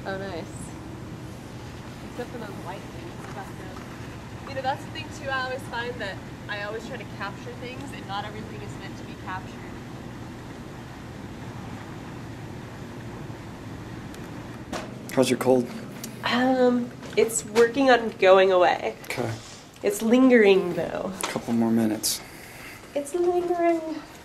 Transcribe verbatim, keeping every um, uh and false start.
Oh, nice. Except for those white things back there. You know, that's the thing too, I always find that I always try to capture things and not everything is meant to be captured. How's your cold? Um, it's working on going away. Okay. It's lingering though. A couple more minutes. It's lingering.